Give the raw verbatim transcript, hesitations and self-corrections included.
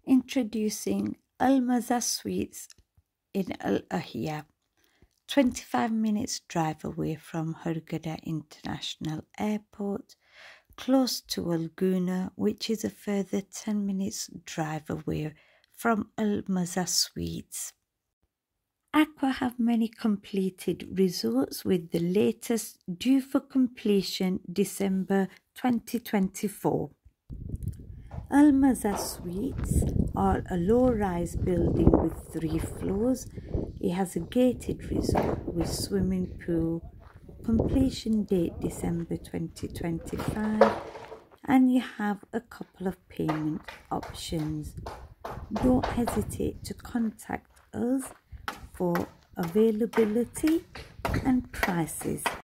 Introducing Maza Suites in Ahyaa, twenty-five minutes drive away from Hurghada International Airport, close to Hurghada, which is a further ten minutes drive away from Maza Suites. Ahyaa have many completed resorts, with the latest due for completion December twenty twenty-four. Maza Suites are a low-rise building with three floors. It has a gated resort with swimming pool. Completion date December twenty twenty-five, and you have a couple of payment options. Don't hesitate to contact us for availability and prices.